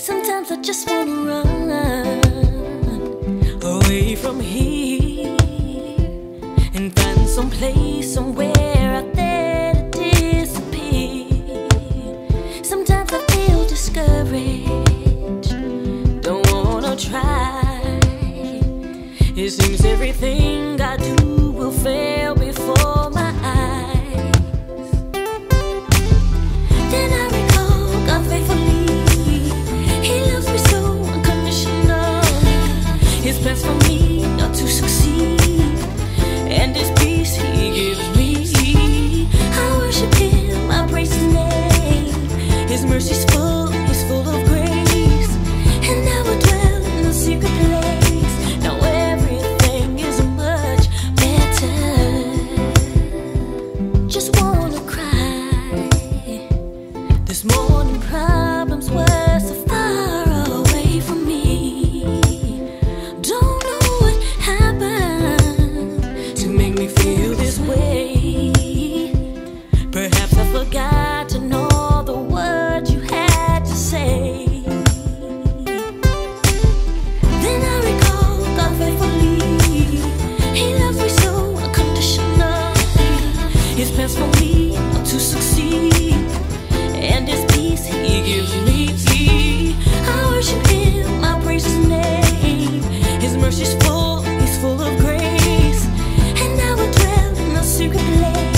Sometimes I just wanna run away from here and find some place, somewhere out there to disappear. Sometimes I feel discouraged, don't wanna try. It seems everything I do will fail before my eyes. Then I recall God faithfully, He loves me so unconditionally. His plans for me are to succeed, and His peace He gives me. I worship Him, I praise His name. His mercy's full, He's full of grace, and I will dwell in the secret place. Now everything is much better. Just wanna cry. This morning problems were so far away from me. Don't know what happened to make me feel this way. Perhaps I forgot to know the words you had to say. Then I recall God faithfully, He loves me so unconditionally. His plans for me are to succeed, and His peace He gives me. I worship Him, I praise His name. His mercy's full, He's full of grace, and I will dwell in the secret place.